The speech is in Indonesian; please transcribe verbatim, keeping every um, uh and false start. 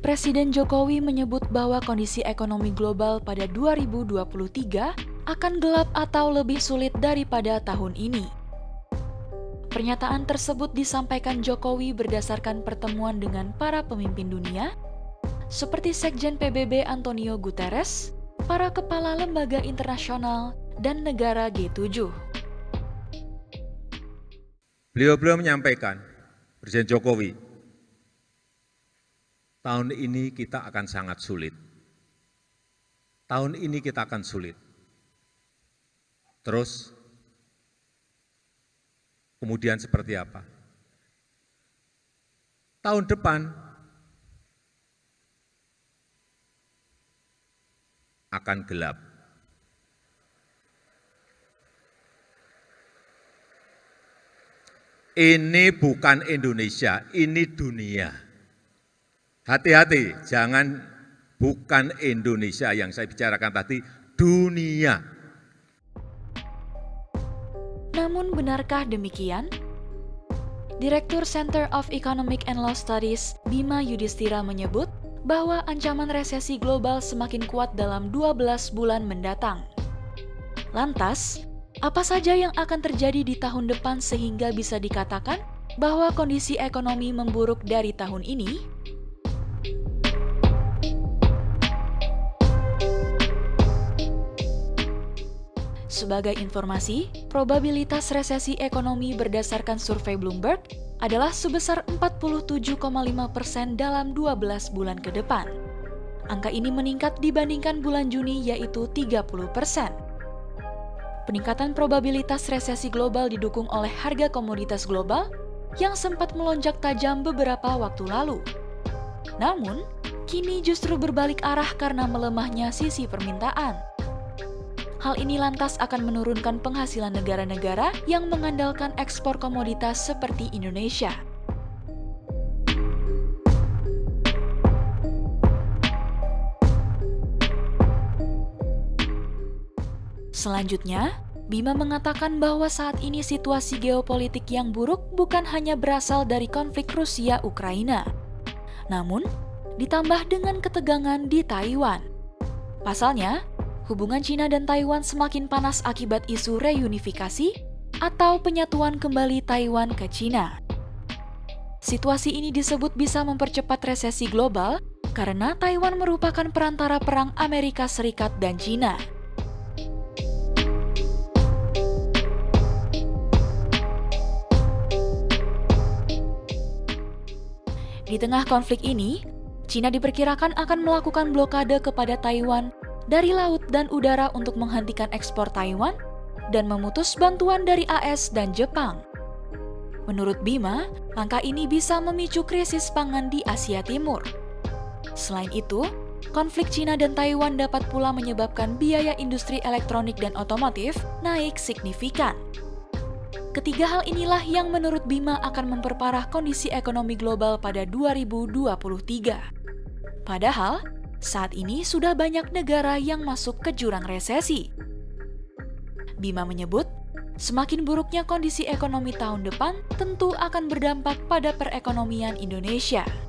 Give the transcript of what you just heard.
Presiden Jokowi menyebut bahwa kondisi ekonomi global pada dua ribu dua puluh tiga akan gelap atau lebih sulit daripada tahun ini. Pernyataan tersebut disampaikan Jokowi berdasarkan pertemuan dengan para pemimpin dunia, seperti Sekjen P B B Antonio Guterres, para kepala lembaga internasional, dan negara G tujuh. Beliau-beliau menyampaikan, Presiden Jokowi, tahun ini kita akan sangat sulit. Tahun ini kita akan sulit. Terus, kemudian seperti apa? Tahun depan akan gelap. Ini bukan Indonesia, ini dunia. Hati-hati, jangan bukan Indonesia yang saya bicarakan tadi, dunia. Namun benarkah demikian? Direktur Center of Economic and Law Studies, Bima Yudhistira menyebut bahwa ancaman resesi global semakin kuat dalam dua belas bulan mendatang. Lantas, apa saja yang akan terjadi di tahun depan sehingga bisa dikatakan bahwa kondisi ekonomi memburuk dari tahun ini? Sebagai informasi, probabilitas resesi ekonomi berdasarkan survei Bloomberg adalah sebesar empat puluh tujuh koma lima persen dalam dua belas bulan ke depan. Angka ini meningkat dibandingkan bulan Juni, yaitu tiga puluh persen. Peningkatan probabilitas resesi global didukung oleh harga komoditas global yang sempat melonjak tajam beberapa waktu lalu. Namun, kini justru berbalik arah karena melemahnya sisi permintaan. Hal ini lantas akan menurunkan penghasilan negara-negara yang mengandalkan ekspor komoditas seperti Indonesia. Selanjutnya, Bima mengatakan bahwa saat ini situasi geopolitik yang buruk bukan hanya berasal dari konflik Rusia-Ukraina, namun ditambah dengan ketegangan di Taiwan. Pasalnya, hubungan Cina dan Taiwan semakin panas akibat isu reunifikasi atau penyatuan kembali Taiwan ke Cina. Situasi ini disebut bisa mempercepat resesi global karena Taiwan merupakan perantara perang Amerika Serikat dan Cina. Di tengah konflik ini, Cina diperkirakan akan melakukan blokade kepada Taiwan dari laut dan udara untuk menghentikan ekspor Taiwan dan memutus bantuan dari A S dan Jepang. Menurut Bima, langkah ini bisa memicu krisis pangan di Asia Timur. Selain itu, konflik Cina dan Taiwan dapat pula menyebabkan biaya industri elektronik dan otomotif naik signifikan. Ketiga hal inilah yang menurut Bima akan memperparah kondisi ekonomi global pada dua ribu dua puluh tiga. Padahal, saat ini sudah banyak negara yang masuk ke jurang resesi. Bima menyebut, semakin buruknya kondisi ekonomi tahun depan tentu akan berdampak pada perekonomian Indonesia.